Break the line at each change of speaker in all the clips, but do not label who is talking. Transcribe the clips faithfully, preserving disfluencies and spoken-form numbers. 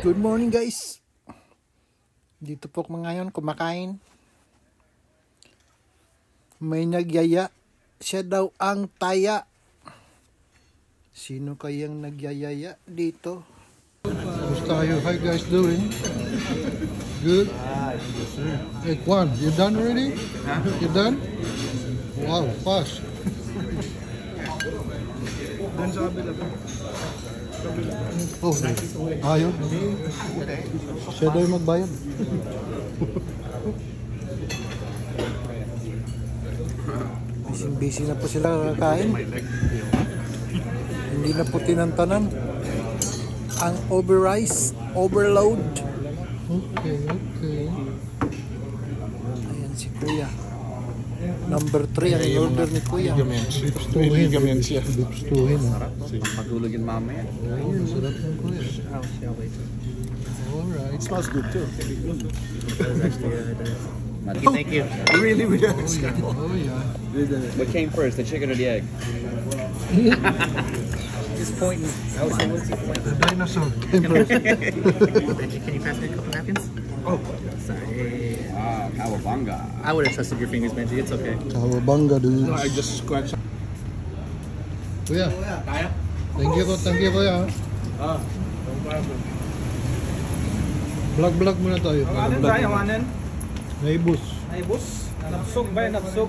Good morning guys. Dito po ako ngayon kumakain. May nagyaya. Siya daw ang taya. Sino kayang nagyayaya dito? Kumusta kayo? How you guys doing? Good? Hey Kwan, you done already? You done? Wow, fast. Oh, ayun. Siya daw yung magbayad. Busy-busy na po sila kakain. Hindi na po tinantanan ang overrice, overload. Okay, okay. Ayan si Kuya. Number three ang order ni Kuya. Bipstuhin. Bipstuhin.
Pagulogin mamaya.
Ayun, sarap ng Kuya. Alright.
It smells good too. Thank you. Really, really.
Oh yeah.
What came first, the chicken or the egg? Just pointing. I was saying, what's he pointing?
The dinosaur came first.
Can you pass me a couple napkins?
Oh,
sorry.
ah, cowabunga.
I would have trusted your fingers, Benji. It's okay.
Cowabunga, dude.
No, I just scratched.
Kuya, thank you ko, thank you Kuya.
Ah,
Vlog-vlog muna tayo.
Ano tayo, kanan?
Naibus.
Ay, boss. Napsog ba yun? Napsog?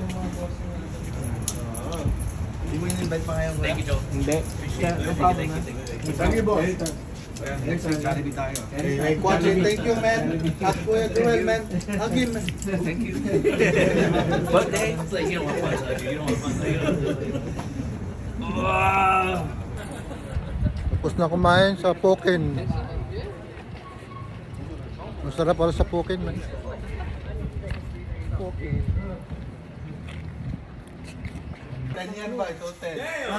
Hindi mo in-invite pa ngayon.
Thank you, Joe.
Hindi.
No problem, man.
Thank you, boss. Next time, Jollibee tayo.
Hey, Quadri, thank you, man. At Kuya Joel, man. Again, man.
Thank you. What day? It's like, you don't want fun, so you don't want fun. So you don't...
Tapos na kumain sa Pokin. Masarap pala sa Pokin, man. Pokin.
ten yan ba? Ito ten.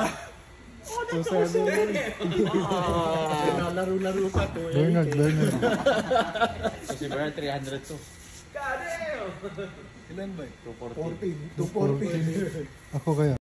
Laro-laro pa to.
Bernard, Bernard.
Kasi Bernard, three hundred to.
Ilan ba?
two forty. Ako kaya.